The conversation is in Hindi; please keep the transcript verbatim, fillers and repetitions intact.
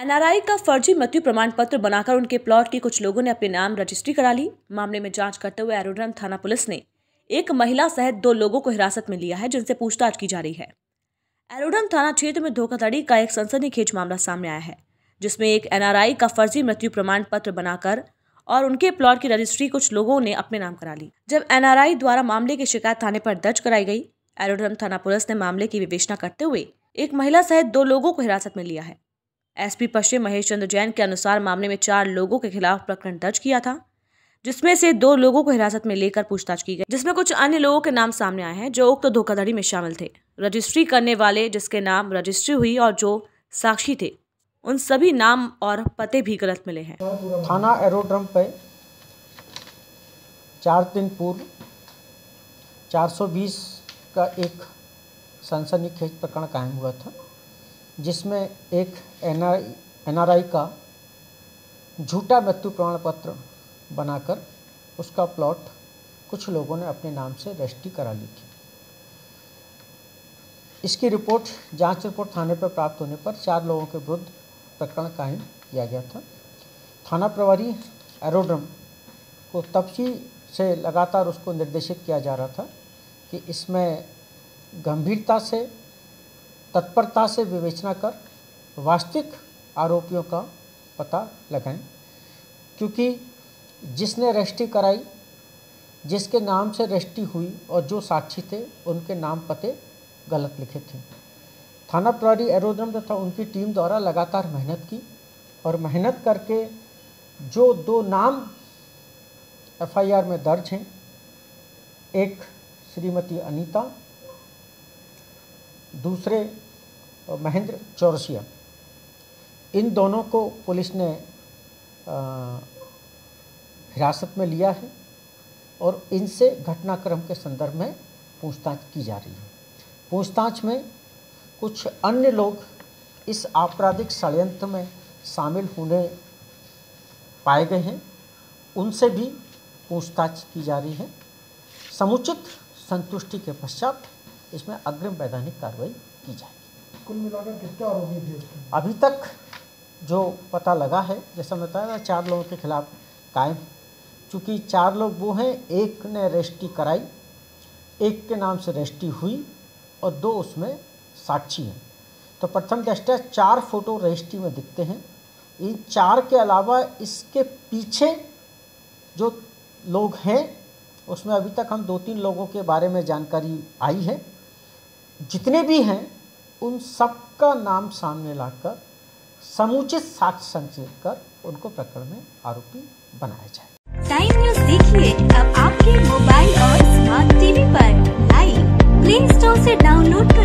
एन आर आई का फर्जी मृत्यु प्रमाण पत्र बनाकर उनके प्लॉट की कुछ लोगों ने अपने नाम रजिस्ट्री करा ली। मामले में जांच करते हुए एरोड्रम थाना पुलिस ने एक महिला सहित दो लोगों को हिरासत में लिया है, जिनसे पूछताछ की जा रही है। एरोड्रम थाना क्षेत्र में धोखाधड़ी का एक सनसनीखेज मामला सामने आया है, जिसमें एक एन आर आई का फर्जी मृत्यु प्रमाण पत्र बनाकर और उनके प्लॉट की रजिस्ट्री कुछ लोगों ने अपने नाम करा ली। जब एन आर आई द्वारा मामले की शिकायत थाने पर दर्ज कराई गई, एरोड्रम थाना पुलिस ने मामले की विवेचना करते हुए एक महिला सहित दो लोगों को हिरासत में लिया है। एस पी पश्चिम महेश चंद्र जैन के अनुसार मामले में चार लोगों के खिलाफ प्रकरण दर्ज किया था, जिसमें से दो लोगों को हिरासत में लेकर पूछताछ की गई, जिसमें कुछ अन्य लोगों के नाम सामने आए हैं जो उक्त धोखाधड़ी में शामिल थे। रजिस्ट्री करने वाले जिसके नाम रजिस्ट्री हुई और जो साक्षी थे, उन सभी नाम और पते भी गलत मिले हैं। थाना एरोड्रम पे चार दिन पूर्व चार सौ बीस का एक सनसनीखेज प्रकरण कायम हुआ था, जिसमें एक एन आर आई का झूठा मृत्यु प्रमाण पत्र बनाकर उसका प्लॉट कुछ लोगों ने अपने नाम से रजिस्ट्री करा ली थी। इसकी रिपोर्ट जांच रिपोर्ट थाने पर प्राप्त होने पर चार लोगों के विरुद्ध प्रकरण कायम किया गया था। थाना प्रभारी एरोड्रम को तब से लगातार उसको निर्देशित किया जा रहा था कि इसमें गंभीरता से तत्परता से विवेचना कर वास्तविक आरोपियों का पता लगाएं, क्योंकि जिसने रजिस्ट्री कराई, जिसके नाम से रजिस्ट्री हुई और जो साक्षी थे, उनके नाम पते गलत लिखे थे। थाना प्रभारी एरोड्रम तथा उनकी टीम द्वारा लगातार मेहनत की और मेहनत करके जो दो नाम एफ आई आर में दर्ज हैं, एक श्रीमती अनीता, दूसरे महेंद्र चौरसिया, इन दोनों को पुलिस ने हिरासत में लिया है और इनसे घटनाक्रम के संदर्भ में पूछताछ की जा रही है। पूछताछ में कुछ अन्य लोग इस आपराधिक षड्यंत्र में शामिल होने पाए गए हैं, उनसे भी पूछताछ की जा रही है। समुचित संतुष्टि के पश्चात इसमें अग्रिम वैधानिक कार्रवाई की जाएगी। कुल मिलाकर कितने आरोपी थे इसमें? अभी तक जो पता लगा है, जैसा मैं बताया, चार लोगों के खिलाफ कायम, चूँकि चार लोग वो हैं, एक ने रजिस्ट्री कराई, एक के नाम से रजिस्ट्री हुई और दो उसमें साक्षी हैं। तो प्रथम दृष्टया चार फोटो रजिस्ट्री में दिखते हैं। इन चार के अलावा इसके पीछे जो लोग हैं, उसमें अभी तक हम दो तीन लोगों के बारे में जानकारी आई है। जितने भी हैं उन सबका नाम सामने लाकर समुचित साक्ष्य संचित कर उनको प्रकरण में आरोपी बनाया जाए। टाइम न्यूज़ देखिए अब आपके मोबाइल और स्मार्ट टीवी पर लाइव प्ले स्टोर से डाउनलोड कर